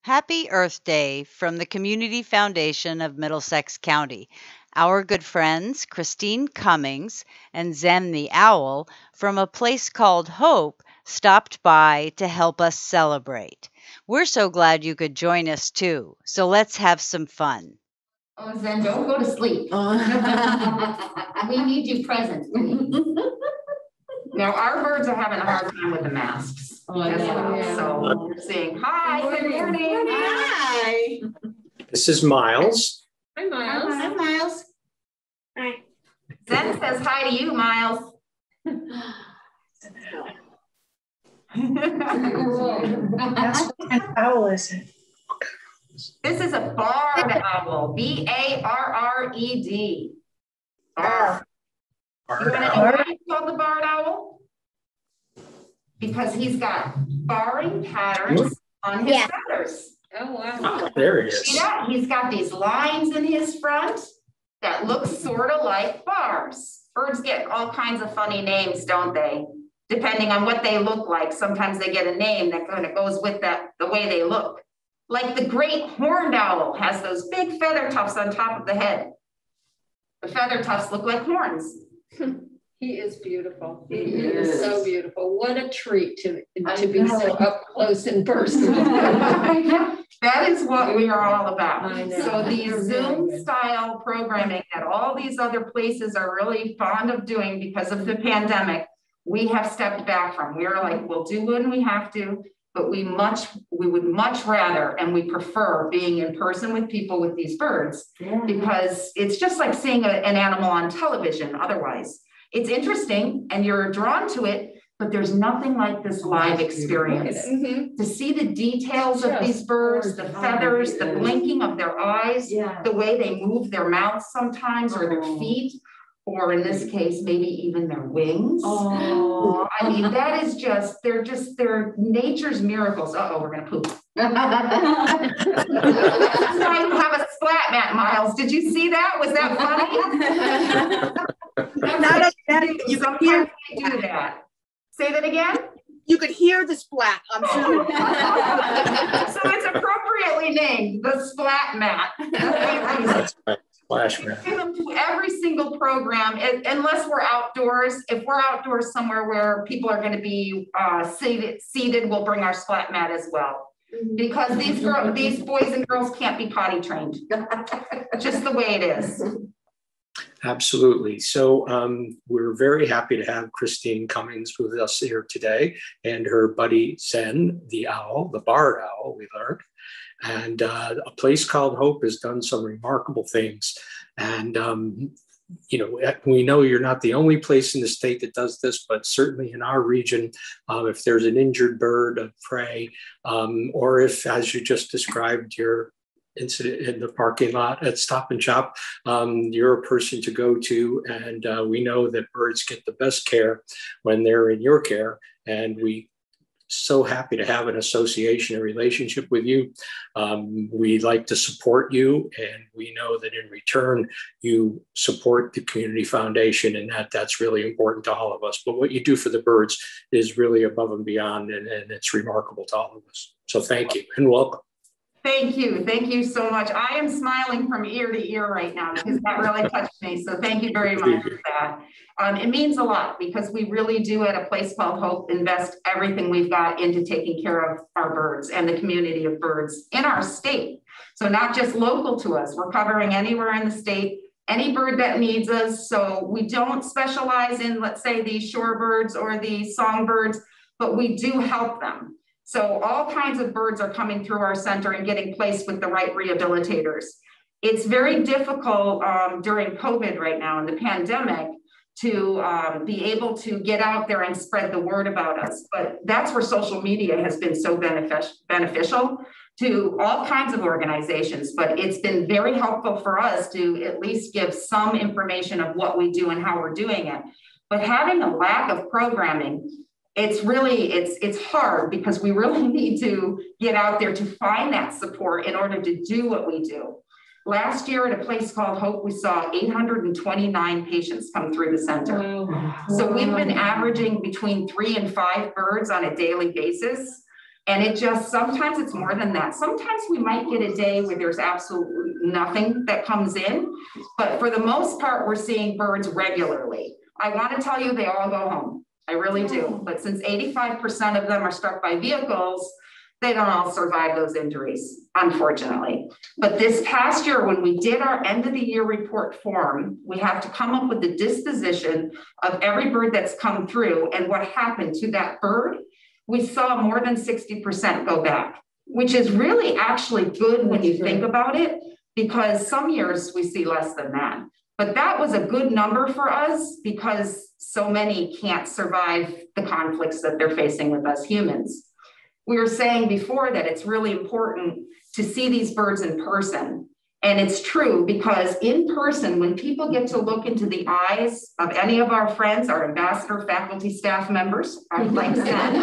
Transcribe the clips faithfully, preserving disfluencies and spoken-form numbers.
Happy Earth Day from the Community Foundation of Middlesex County. Our good friends, Christine Cummings and Zen the Owl, from a place called Hope, stopped by to help us celebrate. We're so glad you could join us too, so let's have some fun. Oh, Zen, don't go to sleep. We need you present. Now, our birds are having a hard time with the masks oh, as well. Yeah. So we're saying, hi, good morning. Good morning. Hi. This is Miles. Hi, Miles. Hi, Miles. Hi. Zen says hi to you, Miles. That's what kind of owl is it? This is a barred owl. B A R R E D. Barred. You want to know why he's called the barred owl? Because he's got barring patterns on his yeah. feathers. Oh, wow. Oh, there he is. See that? He's got these lines in his front that look sort of like bars. Birds get all kinds of funny names, don't they? Depending on what they look like. Sometimes they get a name that kind of goes with that, the way they look. Like the great horned owl has those big feather tufts on top of the head. The feather tufts look like horns. He is beautiful. He, he is. is so beautiful. What a treat to, to be so up close in person. That is what we are all about. So these Zoom style programming that all these other places are really fond of doing because of the pandemic, we have stepped back from. We're like, we'll do when we have to, but we much we would much rather and we prefer being in person with people with these birds yeah. because it's just like seeing a, an animal on television otherwise. It's interesting and you're drawn to it, but there's nothing like this live experience. Mm-hmm. To see the details just of these birds, the feathers, the blinking of their eyes, yeah. the way they move their mouths sometimes or their feet, or in this case, maybe even their wings. Oh. I mean, that is just, they're just, they're nature's miracles. Uh-oh, we're gonna poop. That's why you have a splat mat, Miles. Did you see that? Was that funny? Not that, you Sometimes hear we do that. Say that again? You could hear the splat, I'm sure. So it's appropriately named the splat mat. That's right. Splash mat. Give them to every single program, it, unless we're outdoors. If we're outdoors somewhere where people are going to be uh, seated, seated, we'll bring our splat mat as well. Because these girls, these boys and girls can't be potty trained. Just the way it is. Absolutely. So um, we're very happy to have Christine Cummings with us here today and her buddy Zen, the owl, the barred owl, we learned. And uh, a place called Hope has done some remarkable things. And, um, you know, we know you're not the only place in the state that does this, but certainly in our region, uh, if there's an injured bird of prey, um, or if, as you just described, your incident in the parking lot at Stop and Shop, um, you're a person to go to. And uh, we know that birds get the best care when they're in your care. And we so happy to have an association, a relationship with you. Um, we like to support you, and we know that in return, you support the Community Foundation, and that that's really important to all of us. But what you do for the birds is really above and beyond, and, and it's remarkable to all of us. So thank you and welcome. Thank you. Thank you so much. I am smiling from ear to ear right now because that really touched me. So thank you very much for that. Um, it means a lot because we really do at a place called Hope invest everything we've got into taking care of our birds and the community of birds in our state. So not just local to us, we're covering anywhere in the state, any bird that needs us. So we don't specialize in, let's say, the shorebirds or the songbirds, but we do help them. So all kinds of birds are coming through our center and getting placed with the right rehabilitators. It's very difficult um, during COVID right now in the pandemic to um, be able to get out there and spread the word about us. But that's where social media has been so benefic beneficial to all kinds of organizations. But it's been very helpful for us to at least give some information of what we do and how we're doing it. But having a lack of programming, it's really, it's, it's hard because we really need to get out there to find that support in order to do what we do. Last year at a place called Hope, we saw eight hundred twenty-nine patients come through the center. Wow. So we've been averaging between three and five birds on a daily basis. And it just, sometimes it's more than that. Sometimes we might get a day where there's absolutely nothing that comes in, but for the most part, we're seeing birds regularly. I want to tell you, they all go home. I really do. But since eighty-five percent of them are struck by vehicles, they don't all survive those injuries, unfortunately. But this past year, when we did our end of the year report form, we have to come up with the disposition of every bird that's come through and what happened to that bird. We saw more than sixty percent go back, which is really actually good when you think about it, because some years we see less than that. But that was a good number for us because so many can't survive the conflicts that they're facing with us humans. We were saying before that it's really important to see these birds in person. And it's true, because in person, when people get to look into the eyes of any of our friends, our ambassador, faculty, staff members, like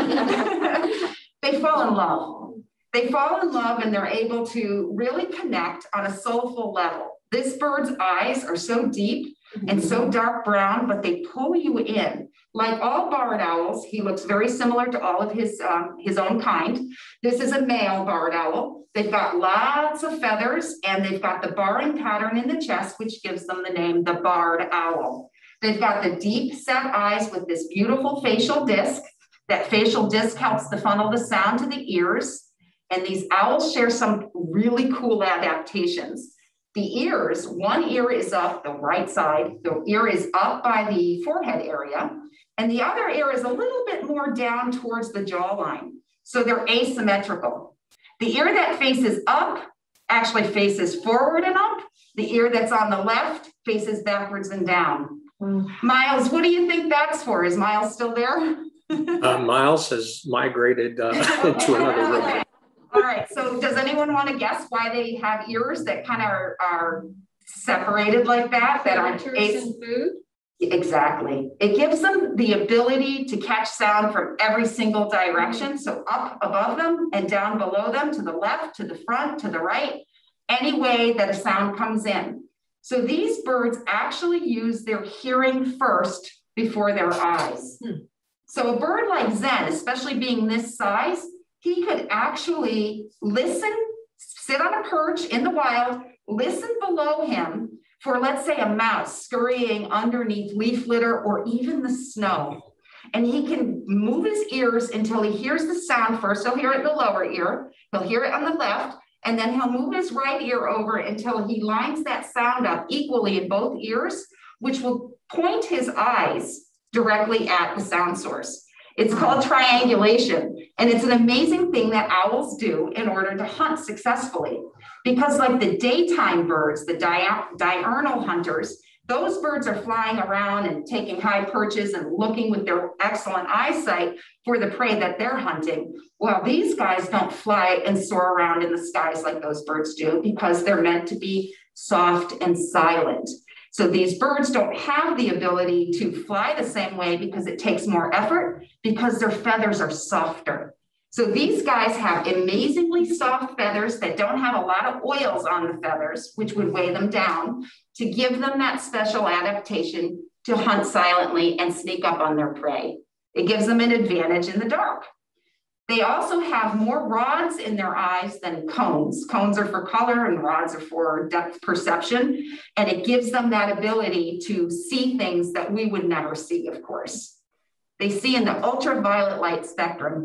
that, they fall in love. They fall in love and they're able to really connect on a soulful level. This bird's eyes are so deep and so dark brown, but they pull you in. Like all barred owls, he looks very similar to all of his, um, his own kind. This is a male barred owl. They've got lots of feathers and they've got the barring pattern in the chest, which gives them the name, the barred owl. They've got the deep set eyes with this beautiful facial disc. That facial disc helps to funnel the sound to the ears. And these owls share some really cool adaptations. The ears, one ear is up the right side, the ear is up by the forehead area, and the other ear is a little bit more down towards the jawline. So they're asymmetrical. The ear that faces up actually faces forward and up. The ear that's on the left faces backwards and down. Mm. Miles, what do you think that's for? Is Miles still there? uh, Miles has migrated uh, to another room. Okay. All right, so does anyone want to guess why they have ears that kind of are, are separated like that? That are food? Exactly. It gives them the ability to catch sound from every single direction. So up above them and down below them, to the left, to the front, to the right, any way that a sound comes in. So these birds actually use their hearing first before their eyes. Hmm. So a bird like Zen, especially being this size, he could actually listen, sit on a perch in the wild, listen below him for, let's say, a mouse scurrying underneath leaf litter or even the snow. And he can move his ears until he hears the sound first. He'll hear it in the lower ear, he'll hear it on the left, and then he'll move his right ear over until he lines that sound up equally in both ears, which will point his eyes directly at the sound source. It's called triangulation, and it's an amazing thing that owls do in order to hunt successfully. Because like the daytime birds, the di diurnal hunters, those birds are flying around and taking high perches and looking with their excellent eyesight for the prey that they're hunting. Well, these guys don't fly and soar around in the skies like those birds do, because they're meant to be soft and silent. So these birds don't have the ability to fly the same way because it takes more effort, because their feathers are softer. So these guys have amazingly soft feathers that don't have a lot of oils on the feathers, which would weigh them down, to give them that special adaptation to hunt silently and sneak up on their prey. It gives them an advantage in the dark. They also have more rods in their eyes than cones. Cones are for color and rods are for depth perception. And it gives them that ability to see things that we would never see, of course. They see in the ultraviolet light spectrum,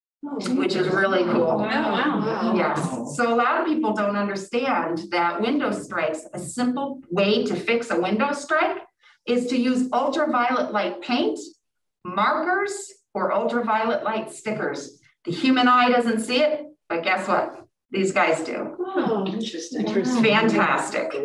which is really cool. Wow. Wow. Yes. So a lot of people don't understand that window strikes, a simple way to fix a window strike is to use ultraviolet light paint, markers, or ultraviolet light stickers. The human eye doesn't see it, but guess what? These guys do. Oh, interesting. Wow. Fantastic.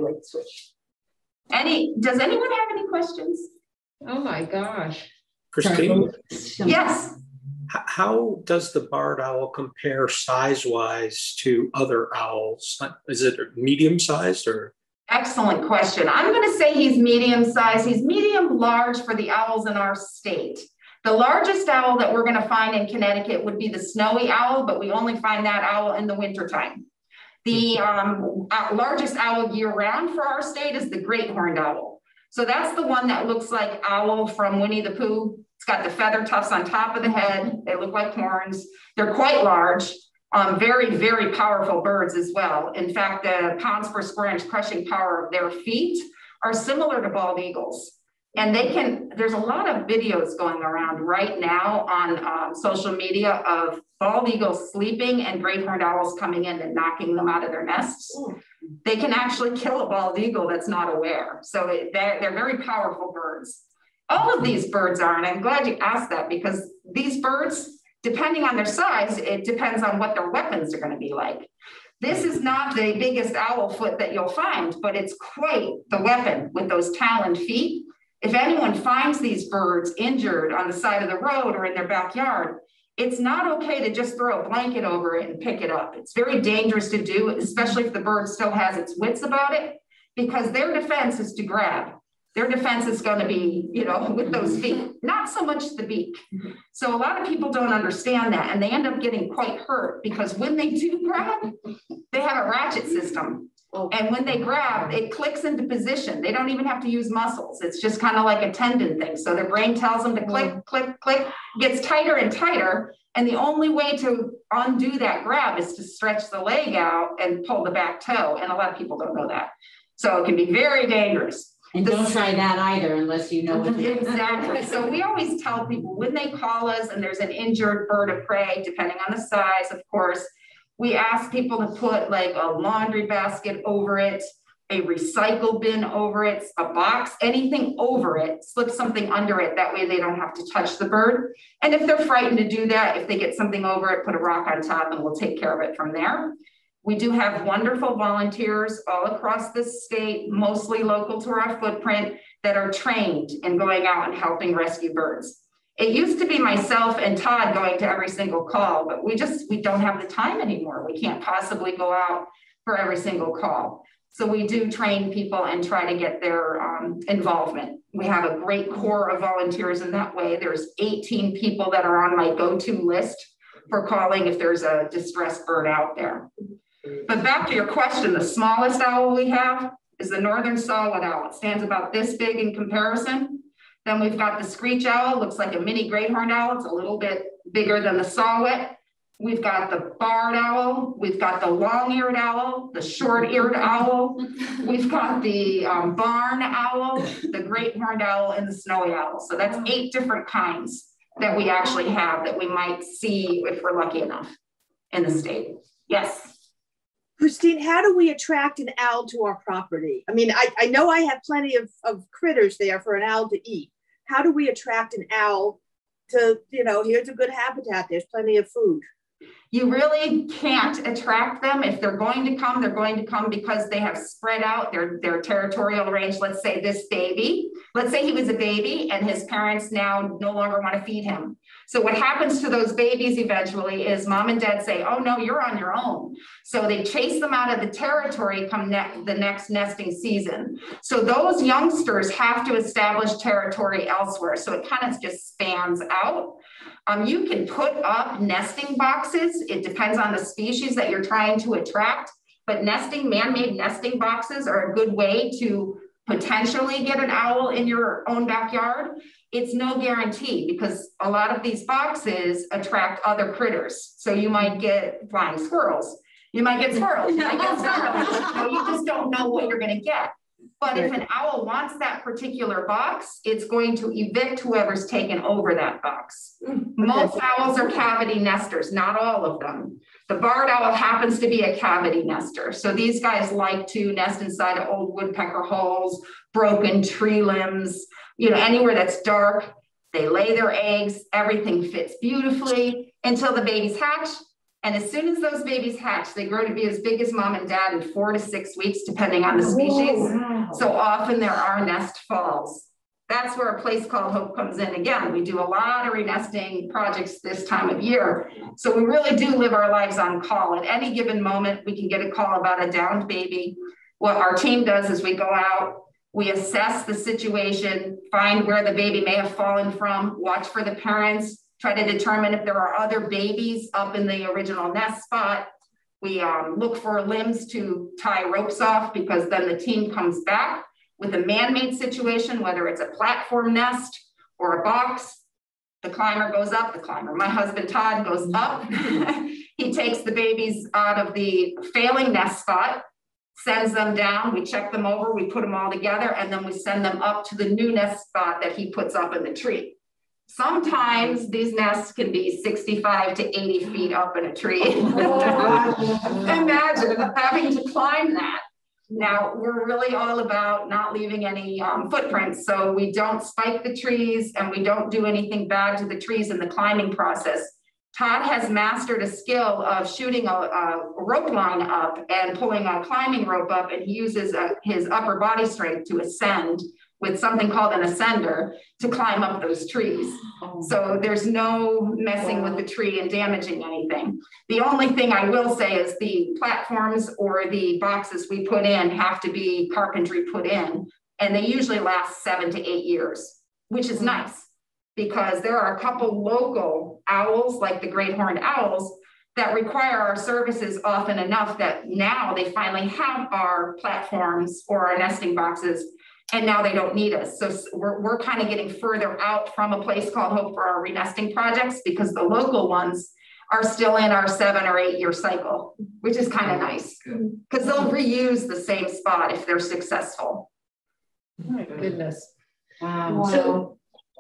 Any, does anyone have any questions? Oh my gosh. Christine? Yes. How does the barred owl compare size-wise to other owls? Is it medium-sized or? Excellent question. I'm going to say he's medium-sized. He's medium-large for the owls in our state. The largest owl that we're going to find in Connecticut would be the snowy owl, but we only find that owl in the wintertime. The um, largest owl year-round for our state is the great horned owl. So that's the one that looks like Owl from Winnie the Pooh, It's got the feather tufts on top of the head. They look like horns. They're quite large, um, very, very powerful birds as well. In fact, the pounds per square inch crushing power of their feet are similar to bald eagles. And they can, there's a lot of videos going around right now on um, social media of bald eagles sleeping and great horned owls coming in and knocking them out of their nests. They can actually kill a bald eagle that's not aware. So it, they're, they're very powerful birds. All of these birds are, and I'm glad you asked that, because these birds, depending on their size, it depends on what their weapons are going to be like. This is not the biggest owl foot that you'll find, but it's quite the weapon with those taloned feet. If anyone finds these birds injured on the side of the road or in their backyard, it's not okay to just throw a blanket over it and pick it up. It's very dangerous to do, especially if the bird still has its wits about it, because their defense is to grab. Their defense is going to be, you know, with those feet, not so much the beak. So a lot of people don't understand that, and they end up getting quite hurt, because when they do grab, they have a ratchet system. And when they grab, it clicks into position. They don't even have to use muscles. It's just kind of like a tendon thing. So their brain tells them to click, click, click, gets tighter and tighter. And the only way to undo that grab is to stretch the leg out and pull the back toe. And a lot of people don't know that. So it can be very dangerous. And The- don't try that either unless you know what to do. Exactly. So we always tell people when they call us and there's an injured bird of prey, depending on the size, of course, we ask people to put like a laundry basket over it, a recycle bin over it, a box, anything over it, slip something under it. That way they don't have to touch the bird. And if they're frightened to do that, if they get something over it, put a rock on top and we'll take care of it from there. We do have wonderful volunteers all across the state, mostly local to our footprint, that are trained in going out and helping rescue birds. It used to be myself and Todd going to every single call, but we just, we don't have the time anymore. We can't possibly go out for every single call. So we do train people and try to get their um, involvement. We have a great core of volunteers in that way. There's eighteen people that are on my go-to list for calling if there's a distressed bird out there. But back to your question, the smallest owl we have is the northern saw-whet owl. It stands about this big in comparison. Then we've got the screech owl, looks like a mini great horned owl. It's a little bit bigger than the saw-whet. We've got the barred owl. We've got the long-eared owl, the short-eared owl. We've got the um, barn owl, the great horned owl, and the snowy owl. So that's eight different kinds that we actually have that we might see if we're lucky enough in the state. Yes. Christine, how do we attract an owl to our property? I mean, I, I know I have plenty of, of critters there for an owl to eat. How do we attract an owl to, you know, here's a good habitat, there's plenty of food? You really can't attract them. If they're going to come, they're going to come because they have spread out their, their territorial range. Let's say this baby, let's say he was a baby and his parents now no longer want to feed him. So what happens to those babies eventually is mom and dad say, oh no, you're on your own. So they chase them out of the territory come ne- the next nesting season. So those youngsters have to establish territory elsewhere. So it kind of just spans out. Um, you can put up nesting boxes. It depends on the species that you're trying to attract, but nesting, man-made nesting boxes are a good way to potentially get an owl in your own backyard. It's no guarantee because a lot of these boxes attract other critters. So you might get flying squirrels. You might get squirrels. You might get squirrels. So you just don't know what you're going to get. But if an owl wants that particular box, it's going to evict whoever's taken over that box. Most owls are cavity nesters, not all of them. The barred owl happens to be a cavity nester. So these guys like to nest inside of old woodpecker holes, broken tree limbs, you know, anywhere that's dark. They lay their eggs, everything fits beautifully until the babies hatch. And as soon as those babies hatch, they grow to be as big as mom and dad in four to six weeks, depending on the species. Oh, wow. So often there are nest falls. That's where a place called Hope comes in. Again, we do a lot of renesting projects this time of year. So we really do live our lives on call. At any given moment, we can get a call about a downed baby. What our team does is we go out, we assess the situation, find where the baby may have fallen from, watch for the parents, try to determine if there are other babies up in the original nest spot. We um, look for limbs to tie ropes off because then the team comes back with a man-made situation, whether it's a platform nest or a box. The climber goes up, the climber. My husband, Todd, goes up. He takes the babies out of the failing nest spot, sends them down. We check them over, we put them all together, and then we send them up to the new nest spot that he puts up in the tree. Sometimes these nests can be sixty-five to eighty feet up in a tree. Imagine having to climb that. Now, we're really all about not leaving any um, footprints, so we don't spike the trees and we don't do anything bad to the trees in the climbing process. Todd has mastered a skill of shooting a, a rope line up and pulling a climbing rope up, and he uses a, his upper body strength to ascend with something called an ascender to climb up those trees. So there's no messing with the tree and damaging anything. The only thing I will say is the platforms or the boxes we put in have to be carpentry put in, and they usually last seven to eight years, which is nice because there are a couple local owls like the great horned owls that require our services often enough that now they finally have our platforms or our nesting boxes, and now they don't need us. So we're, we're kind of getting further out from a place called Hope for our renesting projects because the local ones are still in our seven or eight year cycle, which is kind of nice because they'll reuse the same spot if they're successful. Oh my goodness. Wow. So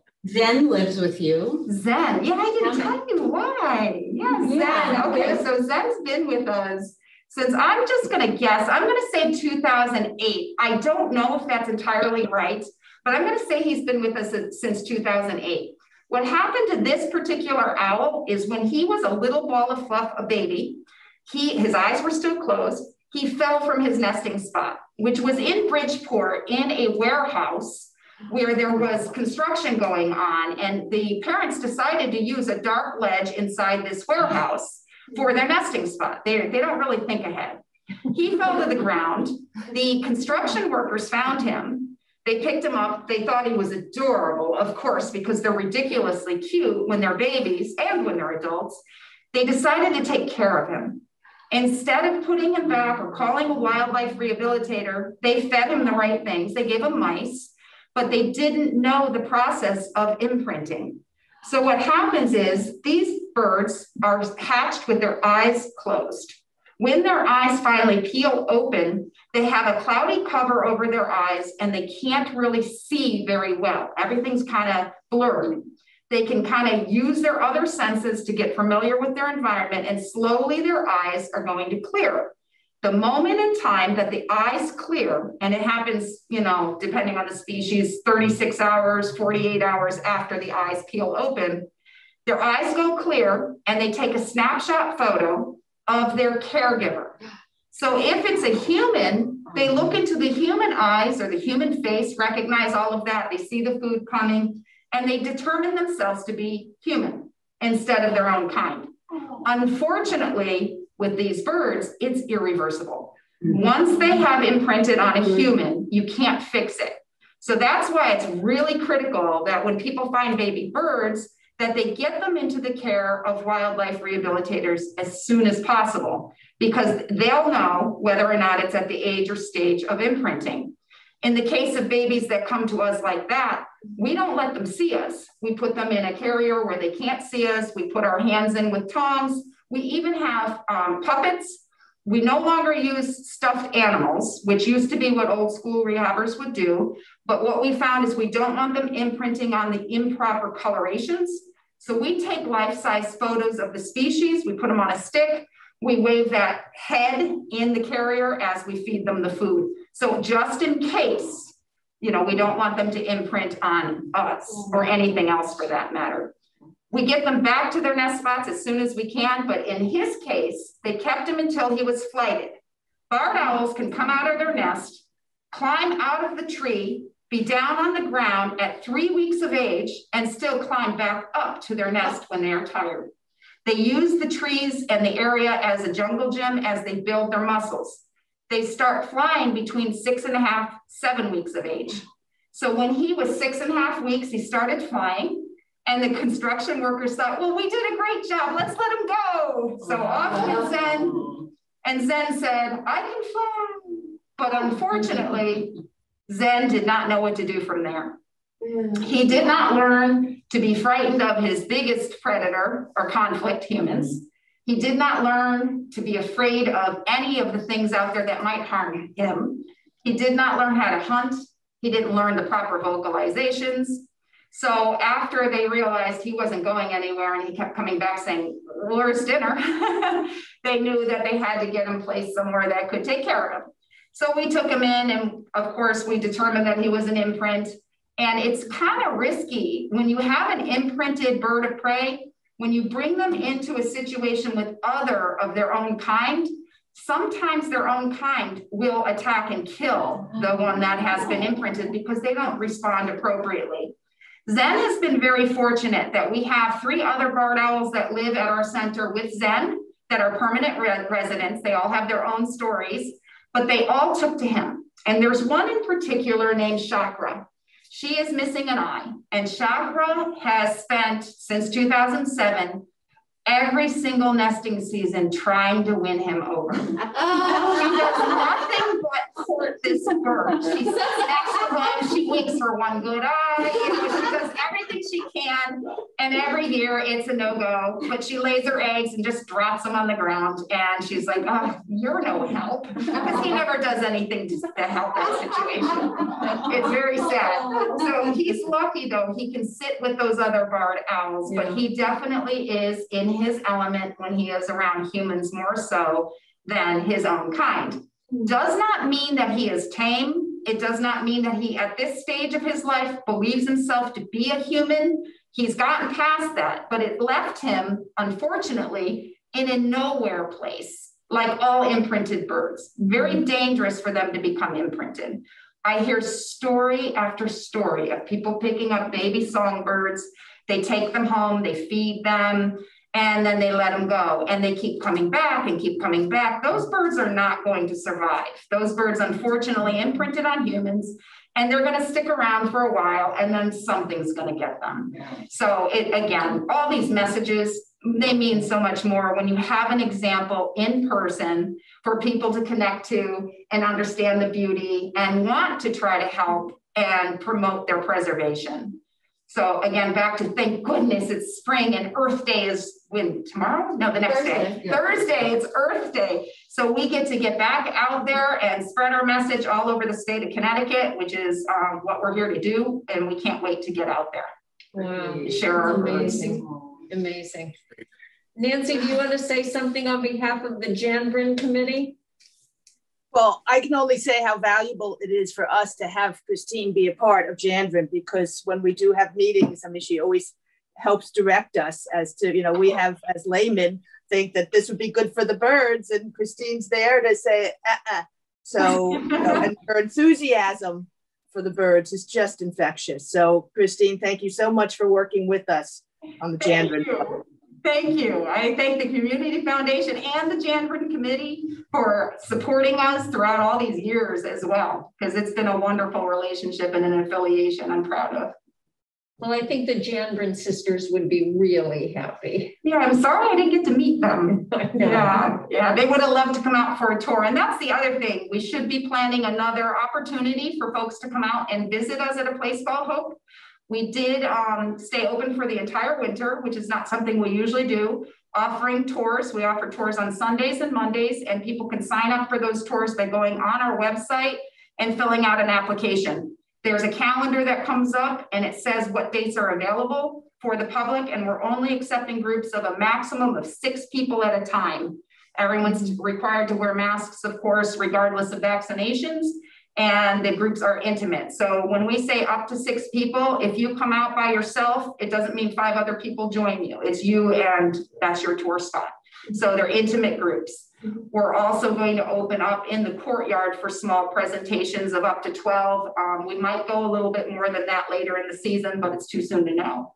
Zen lives with you. Zen, yeah, I didn't tell you why. Yeah, Yeah. Zen. Okay, so Zen's been with us since, I'm just gonna guess, I'm gonna say two thousand eight. I don't know if that's entirely right, but I'm gonna say he's been with us since two thousand eight. What happened to this particular owl is when he was a little ball of fluff, a baby, he, his eyes were still closed, he fell from his nesting spot, which was in Bridgeport in a warehouse where there was construction going on, and the parents decided to use a dark ledge inside this warehouse for their nesting spot. They, they don't really think ahead. He fell to the ground. The construction workers found him. They picked him up. They thought he was adorable, of course, because they're ridiculously cute when they're babies and when they're adults. They decided to take care of him. Instead of putting him back or calling a wildlife rehabilitator, they fed him the right things. They gave him mice, but they didn't know the process of imprinting. So what happens is these birds are hatched with their eyes closed. When their eyes finally peel open, they have a cloudy cover over their eyes and they can't really see very well. Everything's kind of blurred. They can kind of use their other senses to get familiar with their environment, and slowly their eyes are going to clear. The moment in time that the eyes clear, and it happens, you know, depending on the species, thirty-six hours, forty-eight hours after the eyes peel open, their eyes go clear and they take a snapshot photo of their caregiver. So if it's a human, they look into the human eyes or the human face, recognize all of that. They see the food coming and they determine themselves to be human instead of their own kind. Unfortunately, with these birds, it's irreversible. Once they have imprinted on a human, you can't fix it. So that's why it's really critical that when people find baby birds, that they get them into the care of wildlife rehabilitators as soon as possible, because they'll know whether or not it's at the age or stage of imprinting. In the case of babies that come to us like that, we don't let them see us. We put them in a carrier where they can't see us. We put our hands in with tongs. We even have um, puppets. We no longer use stuffed animals, which used to be what old school rehabbers would do. But what we found is we don't want them imprinting on the improper colorations. So we take life-size photos of the species, we put them on a stick, we wave that head in the carrier as we feed them the food. So just in case, you know, we don't want them to imprint on us or anything else for that matter. We get them back to their nest spots as soon as we can, but in his case, they kept him until he was flighted. Barred owls can come out of their nest, climb out of the tree, be down on the ground at three weeks of age, and still climb back up to their nest when they are tired. They use the trees and the area as a jungle gym as they build their muscles. They start flying between six and a half, seven weeks of age. So when he was six and a half weeks, he started flying. And the construction workers thought, well, we did a great job. Let's let him go. So off went Zen. And Zen said, I can fly. But unfortunately, Zen did not know what to do from there. He did not learn to be frightened of his biggest predator or conflict, humans. He did not learn to be afraid of any of the things out there that might harm him. He did not learn how to hunt. He didn't learn the proper vocalizations. So after they realized he wasn't going anywhere and he kept coming back saying, where's dinner? They knew that they had to get him placed somewhere that could take care of him. So we took him in, and of course we determined that he was an imprint. And it's kind of risky when you have an imprinted bird of prey, when you bring them into a situation with other of their own kind, sometimes their own kind will attack and kill the one that has been imprinted because they don't respond appropriately. Zen has been very fortunate that we have three other barred owls that live at our center with Zen that are permanent re residents. They all have their own stories, but they all took to him. And there's one in particular named Chakra. She is missing an eye, and Chakra has spent since two thousand seven every single nesting season trying to win him over. She does nothing but court this bird. She sits next to him, she winks her one good eye, you know, she does everything she can, and every year it's a no-go, but she lays her eggs and just drops them on the ground, and she's like, oh, you're no help, because he never does anything to, to help that situation. It's very sad. So he's lucky, though. He can sit with those other barred owls, yeah. But he definitely is in his element when he is around humans more so than his own kind. Does not mean that he is tame. It does not mean that he, at this stage of his life, believes himself to be a human. He's gotten past that, but it left him, unfortunately, in a nowhere place, like all imprinted birds. Very dangerous for them to become imprinted. I hear story after story of people picking up baby songbirds. They take them home, they feed them, and then they let them go, and they keep coming back and keep coming back. Those birds are not going to survive. Those birds, unfortunately, imprinted on humans, and they're going to stick around for a while, and then something's going to get them. So it, again, all these messages, they mean so much more when you have an example in person for people to connect to and understand the beauty and want to try to help and promote their preservation. So again, back to thank goodness it's spring and Earth Day is when tomorrow? No, the next Thursday, day. Yeah. Thursday, it's Earth Day. So we get to get back out there and spread our message all over the state of Connecticut, which is um, what we're here to do. And we can't wait to get out there. Wow. Share our amazing. Birds. Amazing. Nancy, do you want to say something on behalf of the Janvrin Committee? Well, I can only say how valuable it is for us to have Christine be a part of Janvrin, because when we do have meetings, I mean, she always helps direct us as to, you know, we have as laymen think that this would be good for the birds, and Christine's there to say, uh-uh. So, you know, and her enthusiasm for the birds is just infectious. So, Christine, thank you so much for working with us on the Janvrin. Thank you. I thank the Community Foundation and the Janvrin Committee for supporting us throughout all these years as well, because it's been a wonderful relationship and an affiliation I'm proud of. Well, I think the Janvrin sisters would be really happy. Yeah, I'm sorry I didn't get to meet them. Yeah, yeah, they would have loved to come out for a tour. And that's the other thing. We should be planning another opportunity for folks to come out and visit us at a place called Hope. We did um, stay open for the entire winter, which is not something we usually do, offering tours. We offer tours on Sundays and Mondays, and people can sign up for those tours by going on our website and filling out an application. There's a calendar that comes up and it says what dates are available for the public, and we're only accepting groups of a maximum of six people at a time. Everyone's required to wear masks, of course, regardless of vaccinations. And the groups are intimate. So when we say up to six people, if you come out by yourself, it doesn't mean five other people join you. It's you and that's your tour spot. So they're intimate groups. We're also going to open up in the courtyard for small presentations of up to twelve. Um, we might go a little bit more than that later in the season, but it's too soon to know.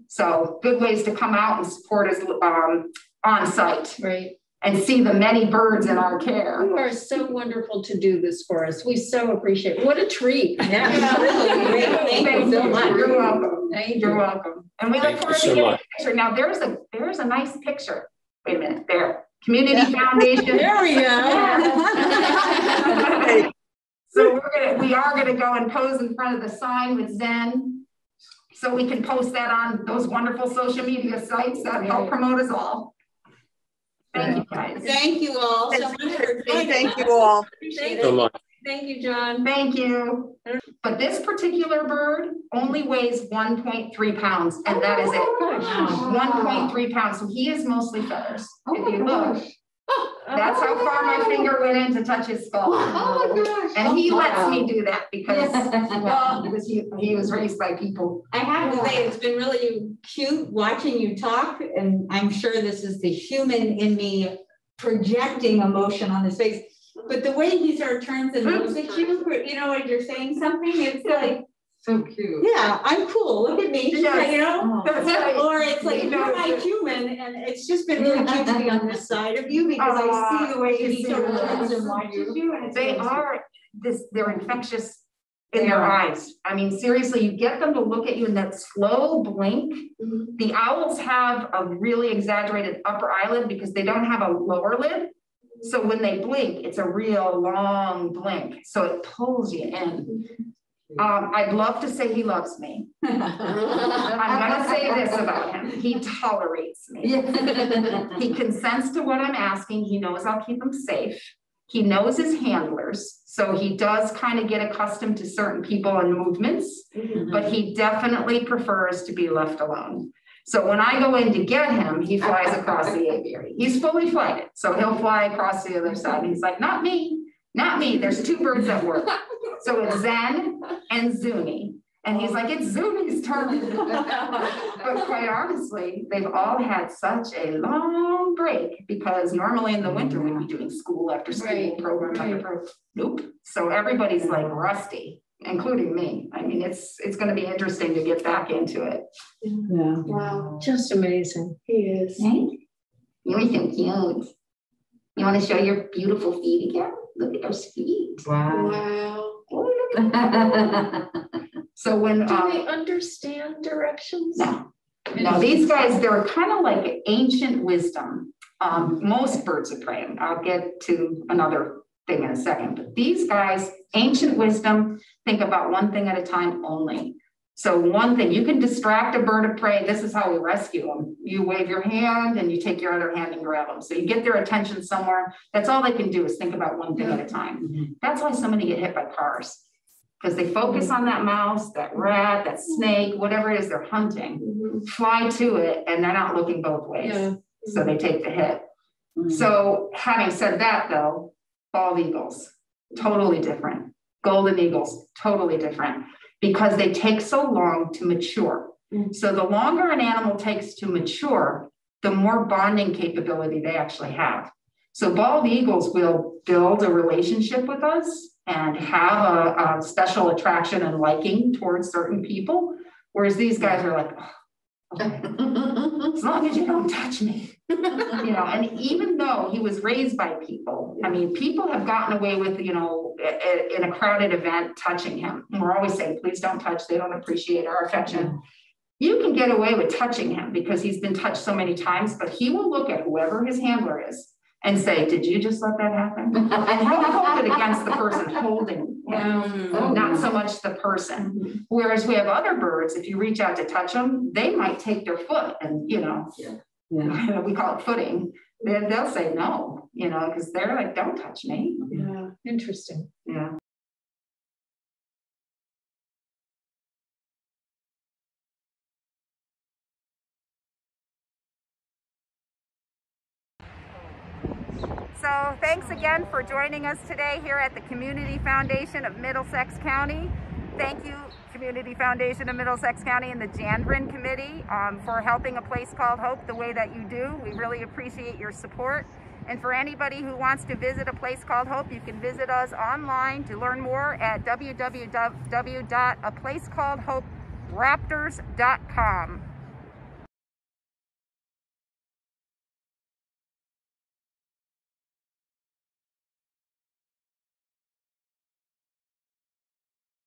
So good ways to come out and support us um, on site. Right. And see the many birds in our care. You are so wonderful to do this for us. We so appreciate it. What a treat. Yeah, absolutely. Thank, Thank you so much. You're welcome. Thank you. You're welcome. And we look Thank forward to so getting much. a picture. Now there's a there's a nice picture. Wait a minute, there. Community yeah. Foundation. There we go. So we're gonna we are gonna go and pose in front of the sign with Zen. so we can post that on those wonderful social media sites that help promote us all. Thank you, guys. Thank you all so much for joining Thank us. you all. Appreciate So it. much. Thank you, John. Thank you. But this particular bird only weighs one point three pounds, and that is it. one point three pounds. So he is mostly feathers. If you look, that's how far my finger went in to touch his skull. Oh my gosh. And he Wow. lets me do that because, well, because he, he was raised by people. I have to say, it's been really cute watching you talk, and I'm sure this is the human in me projecting emotion on his face. But the way he sort of turns and looks at you, you know, when you're saying something, it's like, So cute. yeah, I'm cool. Look at me. Yes. You know? That's right. Or it's like, He you're knows my it. human. And it's just been really cute to be on this side of you because I see the way he sort of turns and watches you. And it's They really are this, they're infectious in their eyes. I mean, seriously, you get them to look at you in that slow blink. Mhm. The owls have a really exaggerated upper eyelid because they don't have a lower lid. So when they blink, it's a real long blink. So it pulls you in. Um, I'd love to say he loves me. I'm gonna say this about him. He tolerates me. He consents to what I'm asking. He knows I'll keep him safe. He knows his handlers. So he does kind of get accustomed to certain people and movements, but he definitely prefers to be left alone. So when I go in to get him, he flies across the aviary. He's fully flighted. So he'll fly across the other side. And he's like, not me, not me. There's two birds that work. So it's Zen and Zuni. And he's like, it's Zuni's turn. But quite honestly, they've all had such a long break because normally in the winter we'd be doing school after school, Right, program after right. program. Nope. So everybody's like rusty, including me. I mean, it's it's going to be interesting to get back into it. Yeah. Wow, just amazing. He is. Right? You're so cute. You want to show your beautiful feet again? Look at those feet. Wow. Wow. Oh, look at that. So when Do um, they understand directions? no, no, these guys, they're kind of like ancient wisdom. Um, most birds of prey. I'll get to another thing in a second, but these guys, ancient wisdom, think about one thing at a time only. So one thing, you can distract a bird of prey. This is how we rescue them. You wave your hand and you take your other hand and grab them. So you get their attention somewhere. That's all they can do is think about one thing at a time. Mhm. That's why so many get hit by cars. Because they focus on that mouse, that rat, that snake, whatever it is they're hunting, Mhm. fly to it, and they're not looking both ways. Yeah. So they take the hit. Mhm. So having said that though, bald eagles, totally different. Golden eagles, totally different because they take so long to mature. Mm. So the longer an animal takes to mature, the more bonding capability they actually have. So bald eagles will build a relationship with us and have a, a special attraction and liking towards certain people. Whereas these guys are like, oh, okay. As long as you don't touch me. You know, and even though he was raised by people, I mean, people have gotten away with, you know, a, a, in a crowded event, touching him. And we're always saying, please don't touch. They don't appreciate our affection. You can get away with touching him because he's been touched so many times, but he will look at whoever his handler is and say, did you just let that happen? And he'll hold it against the person holding him, Oh, not so much the person. Whereas we have other birds, if you reach out to touch them, they might take their foot and, you know, Yeah. we call it footing. They, they'll say no, you know, because they're like, don't touch me. Yeah, interesting. Yeah. So thanks again for joining us today here at the Community Foundation of Middlesex County. Thank you, Community Foundation of Middlesex County and the Jandrin Committee um, for helping a place called Hope the way that you do. We really appreciate your support. And for anybody who wants to visit a place called Hope, you can visit us online to learn more at w w w dot a place called hope raptors dot com.